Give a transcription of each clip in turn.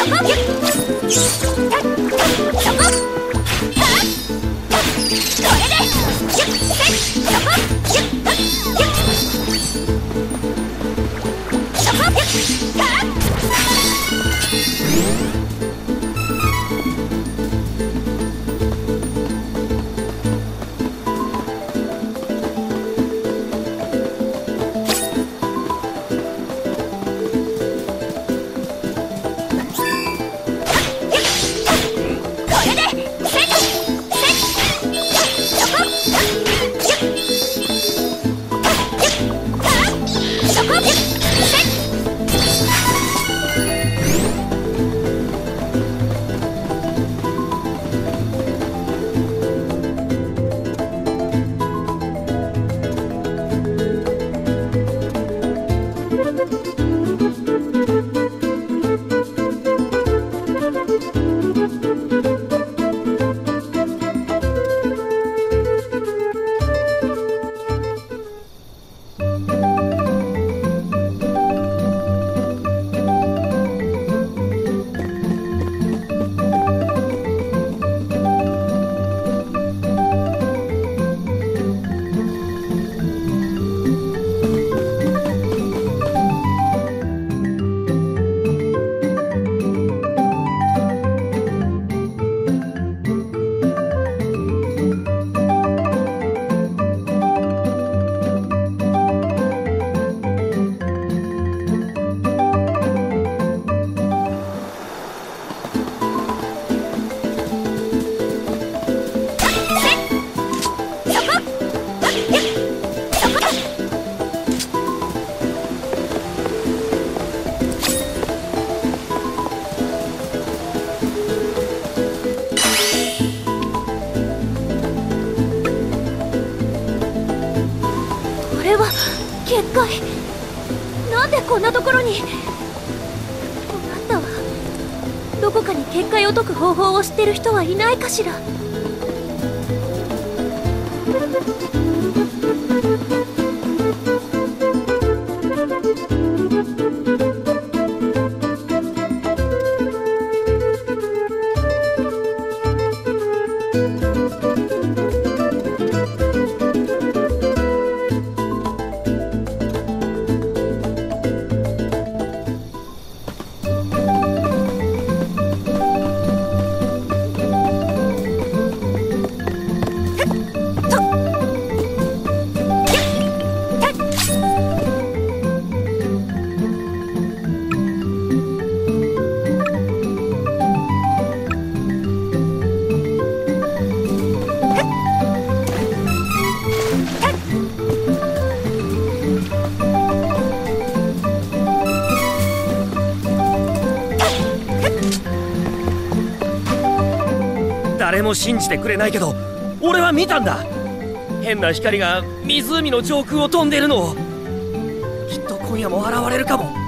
結界、なんでこんなところに。困ったわ。どこかに結界を解く方法を知ってる人はいないかしら。 誰も信じてくれないけど、俺は見たんだ。変な光が湖の上空を飛んでるのを。きっと今夜も現れるかも。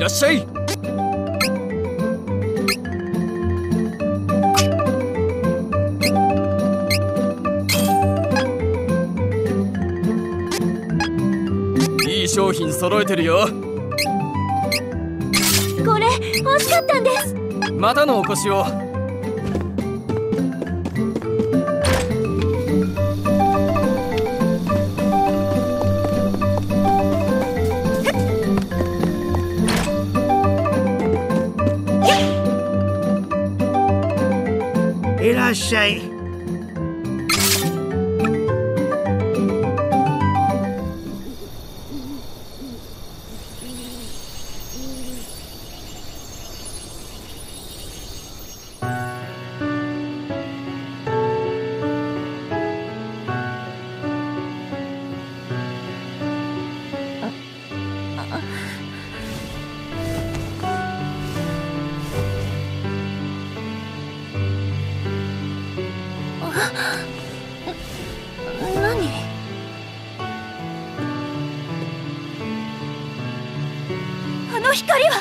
らっしゃい。いい商品揃えてるよ。 これ欲しかったんです。 またのお越しを。 いらっしゃい。 何？あの光は。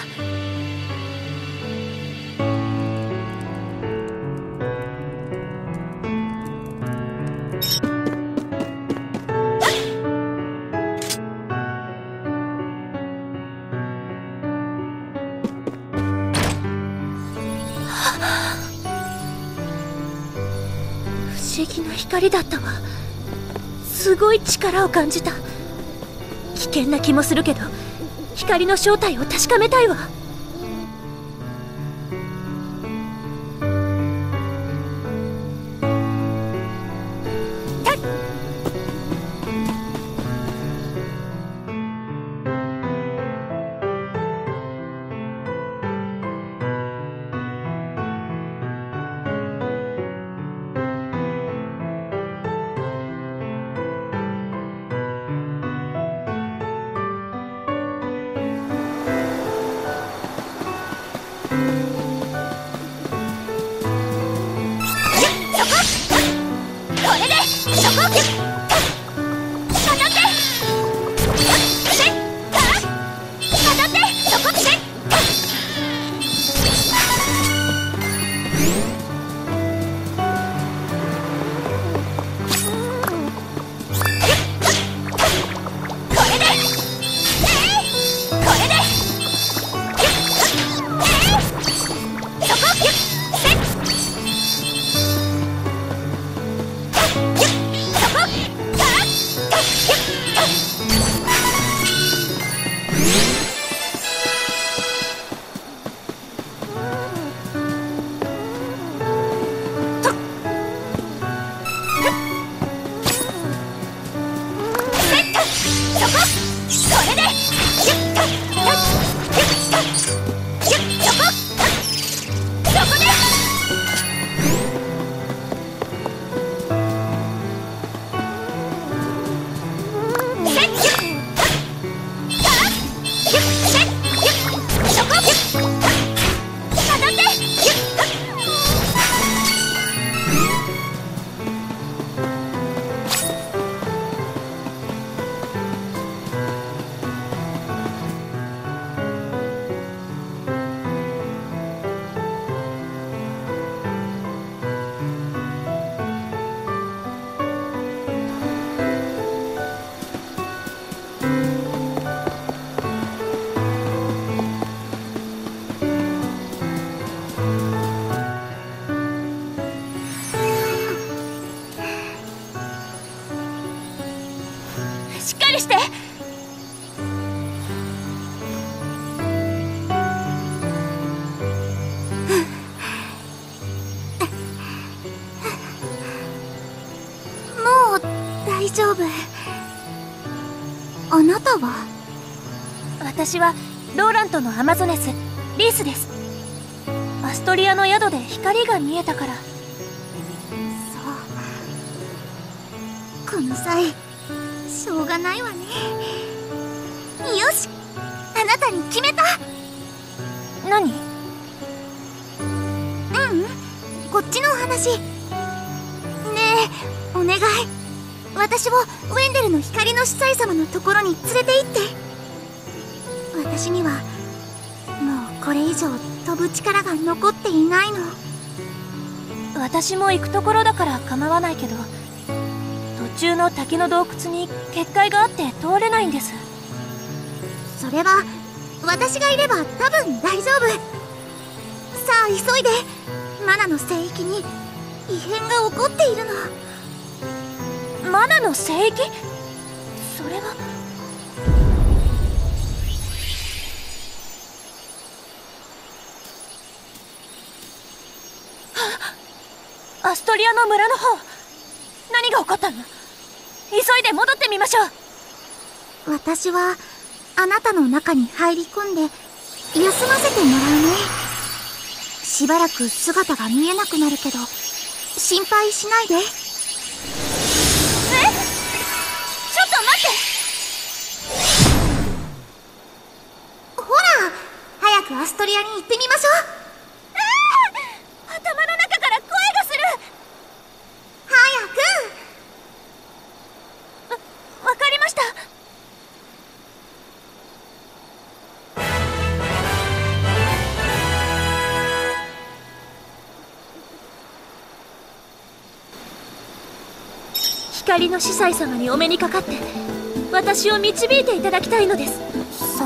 不思議な光だったわ。すごい力を感じた。危険な気もするけど、光の正体を確かめたいわ。しっかりして。もう大丈夫。あなたは？私はローラントのアマゾネスリースです。アストリアの宿で光が見えたから。そう、この際しょうがないわね。よし、あなたに決めた。何？こっちのお話。ねえ、お願い。私をウェンデルの光の司祭様のところに連れて行って。私にはこれ以上飛ぶ力が残っていないの。 私も行くところだから構わないけど、途中の滝の洞窟に結界があって通れないんです。 それは私がいれば多分大丈夫。さあ急いで。マナの聖域に異変が起こっているの。 マナの聖域？それは。アストリアの村の方、何が起こったの？急いで戻ってみましょう。私はあなたの中に入り込んで休ませてもらうね。しばらく姿が見えなくなるけど心配しないで。ちょっと待って。 ほら、早くアストリアに行ってみましょう。 頭の中から声がする。 早く。 わかりました。光の司祭様にお目にかかって私を導いていただきたいのです。 そう、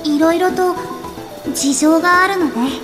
いろいろと事情があるのね。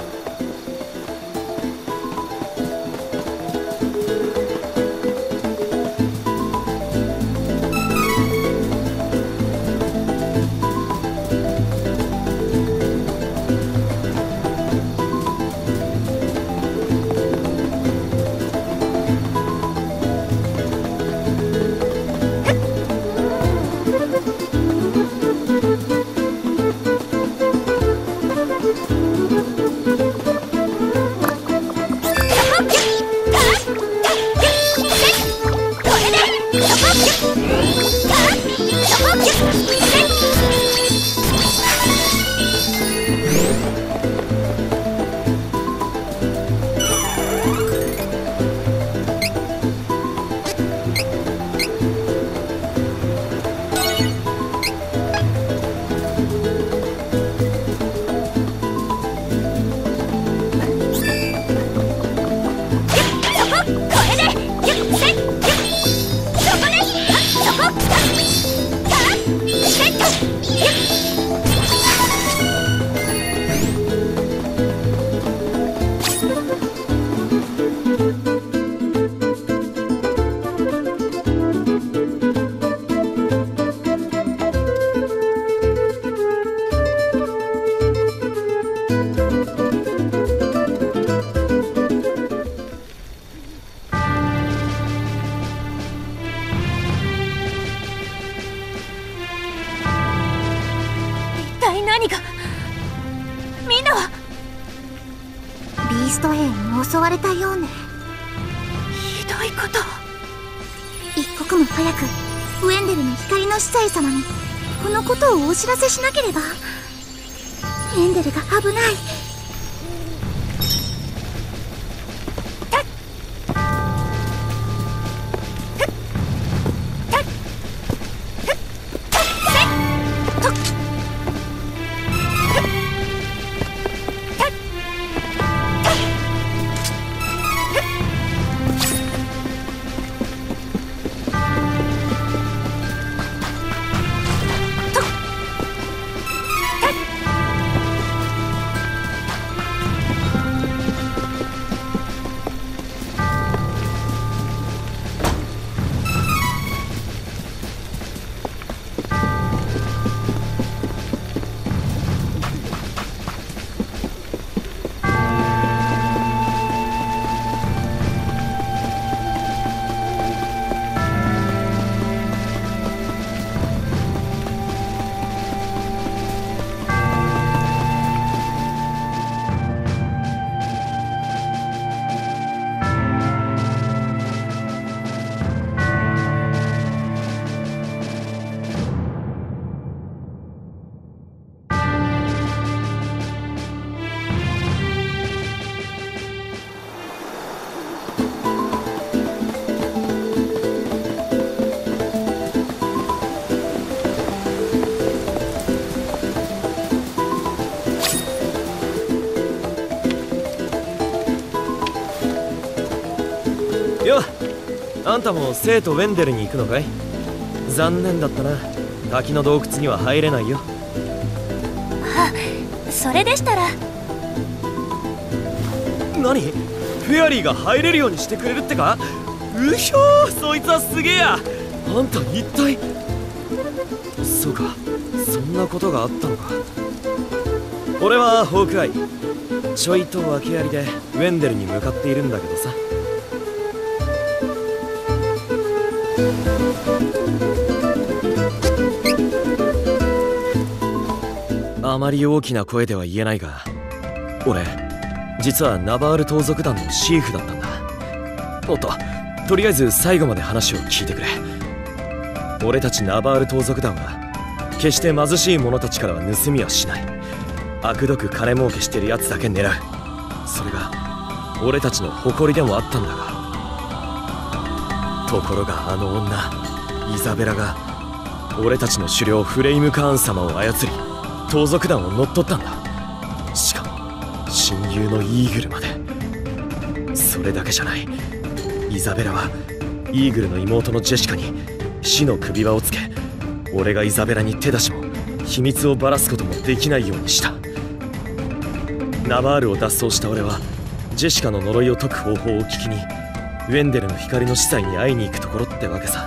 襲われたようね。 ひどいこと。 一刻も早くウェンデルの光の司祭様にこのことをお知らせしなければ。ウェンデルが危ない。 あんたも生とウェンデルに行くのかい？残念だったな。滝の洞窟には入れないよ。 あ、それでしたら。 何？フェアリーが入れるようにしてくれるってか？うひょー、そいつはすげえや。あんた一体。そうか、そんなことがあったのか。俺はホークアイ、ちょいと訳ありでウェンデルに向かっているんだけどさ。あまり大きな声では言えないが、俺実はナバール盗賊団のシーフだったんだ。おっとりあえず最後まで話を聞いてくれ。俺たちナバール盗賊団は決して貧しい者たちからは盗みはしない。悪毒金儲けしてるやつだけ狙う。それが俺たちの誇りでもあったんだが、ところがあの女イザベラが俺たちの首領フレイムカーン様を操り盗賊団を乗っ取ったんだ。しかも親友のイーグルまで。それだけじゃない。イザベラはイーグルの妹のジェシカに死の首輪をつけ、俺がイザベラに手出しも秘密をばらすこともできないようにした。ナバールを脱走した俺はジェシカの呪いを解く方法を聞きにウェンデルの光の司祭に会いに行くところってわけさ。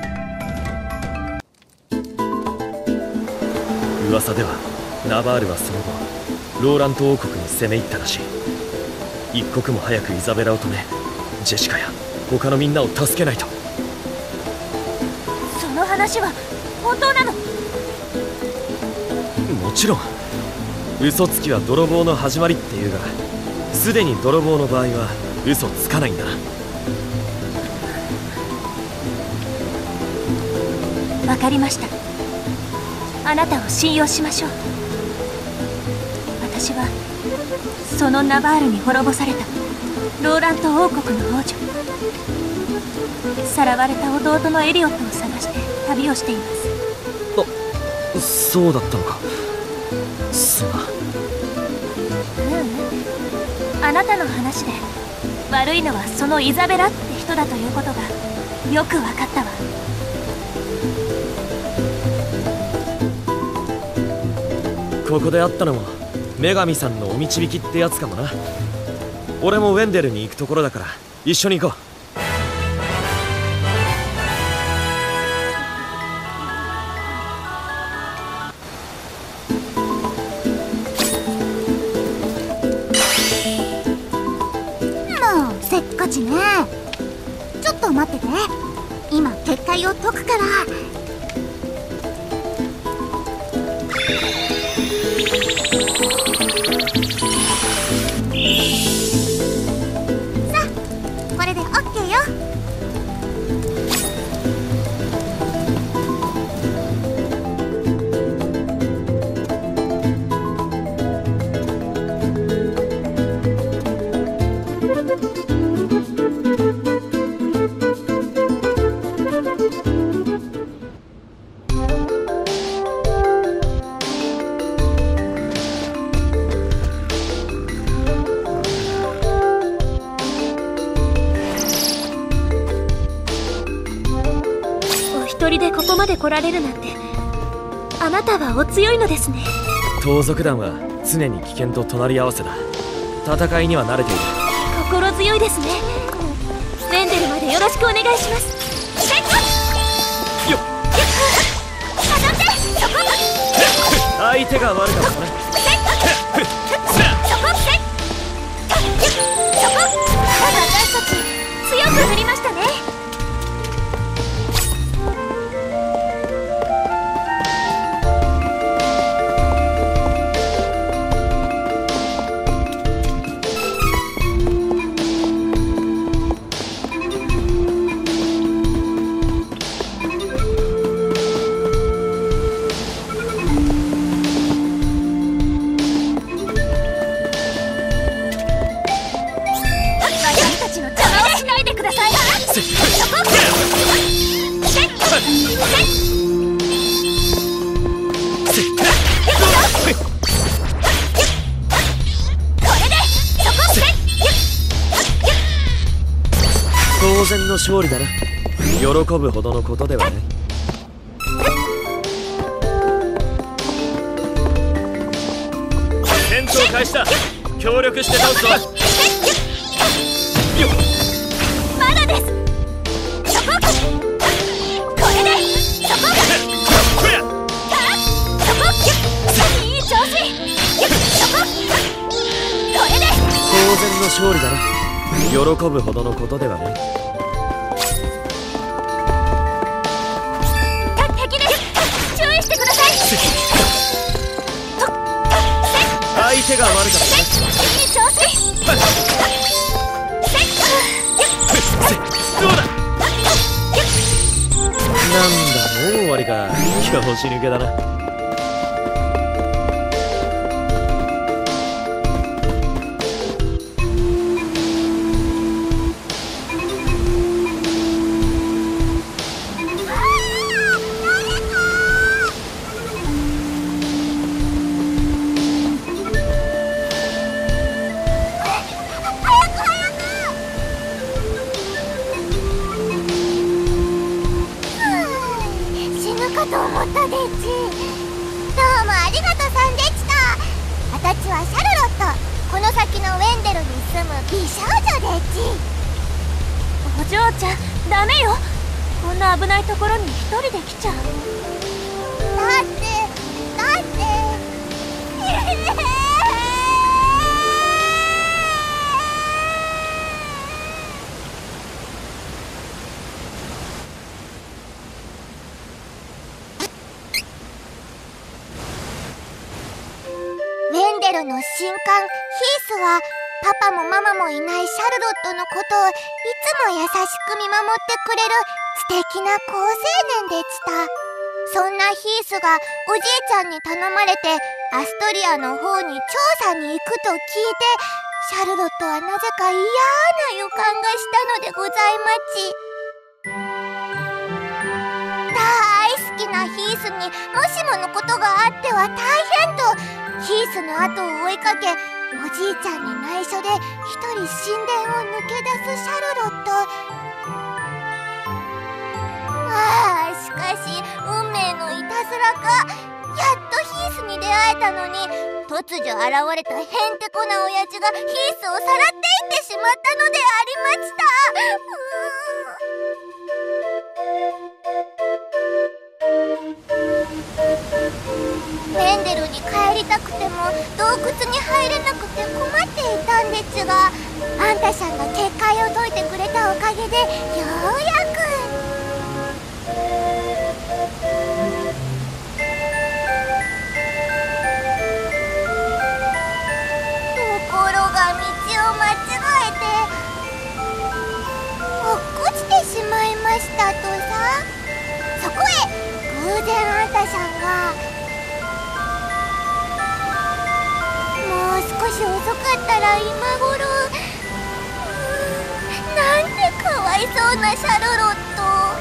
噂ではナバールはその後ローラント王国に攻め入ったらしい。一刻も早くイザベラを止め、ジェシカや他のみんなを助けないと。 その話は本当なの？ もちろん。嘘つきは泥棒の始まりっていうが、すでに泥棒の場合は嘘つかないんだな。 わかりました。あなたを信用しましょう。私はそのナバールに滅ぼされたローラント王国の王女、さらわれた弟のエリオットを探して旅をしています。 あ、そうだったのか。すまん。 あなたの話で悪いのはそのイザベラって人だということがよく分かったわ。 ここで会ったのも女神さんのお導きってやつかもな。俺もウェンデルに行くところだから一緒に行こう。 せっかちね。ちょっと待ってて、今結界を解くから。さあ、これで OK よ。 一人でここまで来られるなんて、あなたはお強いのですね。 盗賊団は常に危険と隣り合わせだ。戦いには慣れている。 心強いですね。ウェンデルまでよろしくお願いします。 よっ、 当たって、そこ相手が悪かったね。 私たち強くなりましたね。 当然の勝利だな。喜ぶほどのことではない。戦闘開始だ。協力して倒すぞ。よっ、 まだです。そここれでそここやそこいい調子そここれで当然の勝利だな。喜ぶほどのことではない。 敵です。注意してください。 相手が悪かったね。 いい調子どうだ。なんだ、もう終わりか。拍子抜けだな。 と思ったデッチ。どうもありがとさんでした。あたちはシャルロット、この先のウェンデルに住む美少女デッチ。 お嬢ちゃん、ダメよ。こんな危ないところに一人で来ちゃう。 だってウェンデルの新刊ヒースはパパもママもいないシャルロットのことをいつも優しく見守ってくれる素敵な好青年でした。そんなヒースがおじいちゃんに頼まれてアストリアの方に調査に行くと聞いて、シャルロットはなぜか嫌な予感がしたのでございまち。大好きなヒースにもしものことがあっては大変と、ヒースの後を追いかけ、おじいちゃんに内緒で一人神殿を抜け出すシャルロット。しかし運命のいたずらか、やっとヒースに出会えたのに、突如現れたへんてこな親父がヒースをさらっていってしまったのでありました。ウェンデルに帰りたくても洞窟に入れなくて困っていたんですが、あんたさんが結界を解いてくれたおかげでようやく。ところが道を間違えて落っこちてしまいましたとさ。そこへ偶然あんたさんが。もう少し遅かったら今頃。なんてかわいそうなシャルロット。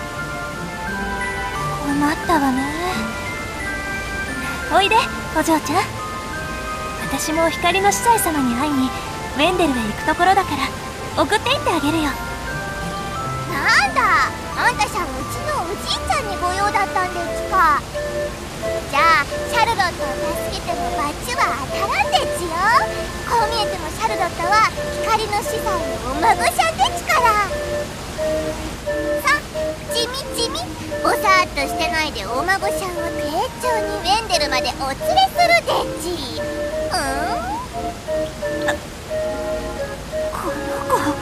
困ったわね。おいでお嬢ちゃん。私も光の司祭様に会いにウェンデルへ行くところだから送っていってあげるよ。 なんだ、あんたさんうちのおじいちゃんにご用だったんですか。じゃあシャルロットを助けてもバチは当たらんでちよ。こう見えてもシャルロットは光の司祭のお孫さんでちから。さ、地味地味、ぼさーっとしてないでお孫さんを丁重にウェンデルまでお連れするでち。 この子。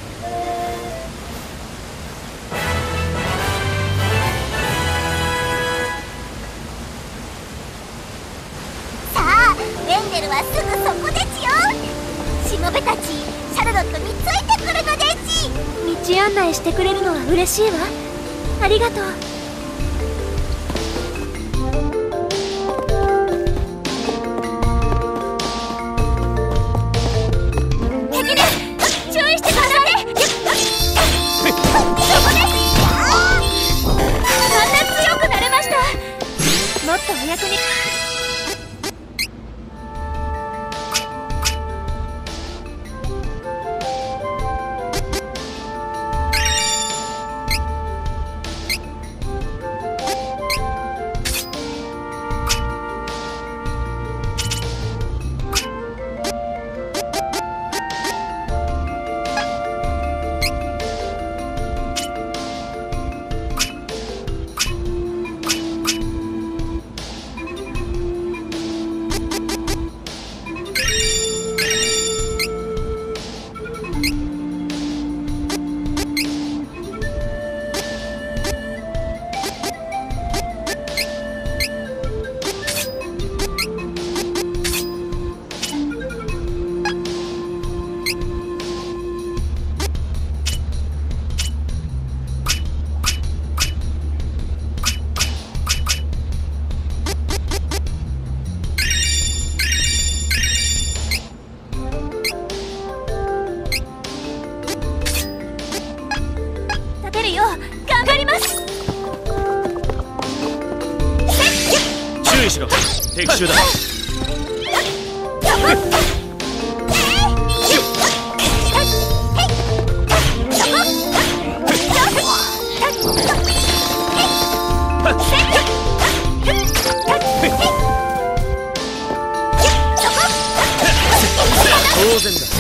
さあ、ウェンデルはすぐそこでちよ。しもべたち、シャルロットについてくるのでち。 道案内してくれるのは嬉しいわ。ありがとう。敵です。注意してください。そこです。また強くなれました。もっとお役に。 しろ。敵襲だ。当然だ。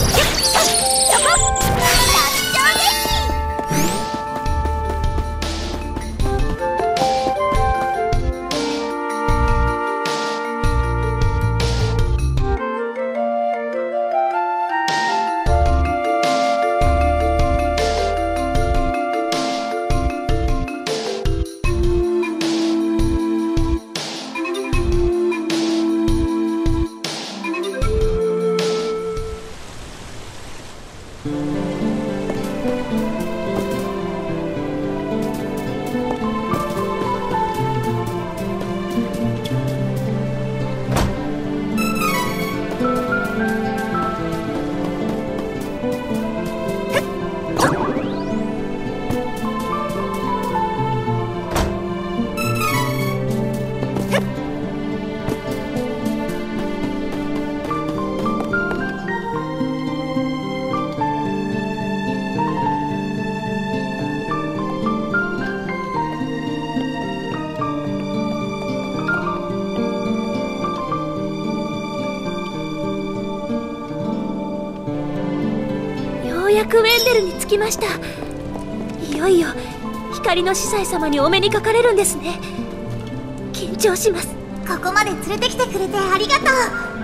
ようやくウェンデルに着きました。いよいよ光の司祭様にお目にかかれるんですね。緊張します。 ここまで連れてきてくれてありがとう。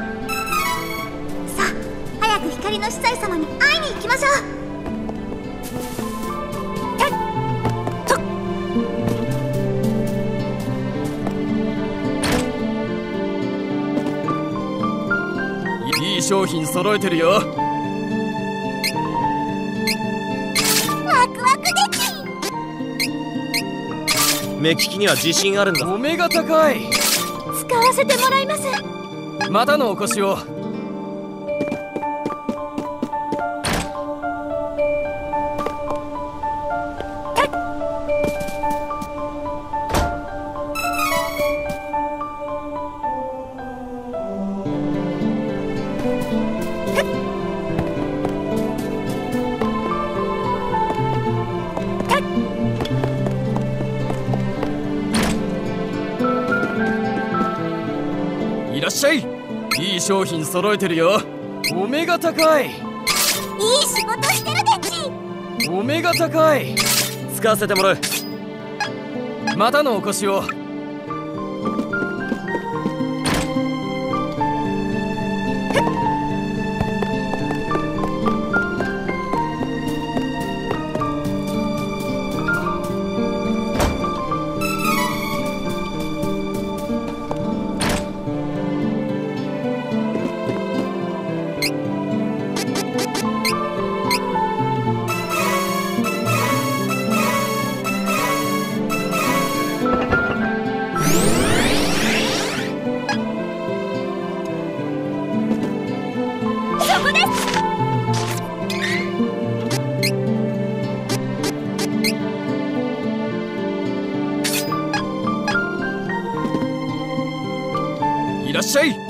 さあ早く光の司祭様に会いに行きましょう。 いい商品揃えてるよ。 ワクワクでき。 目利きには自信あるんだ。 お目が高い。 使わせてもらいます。 またのお越しを。いらっしゃい。いい商品揃えてるよ。お目が高い。 いい仕事してるでち。 お目が高い。 使わせてもらう。 またのお越しを。いらっしゃい。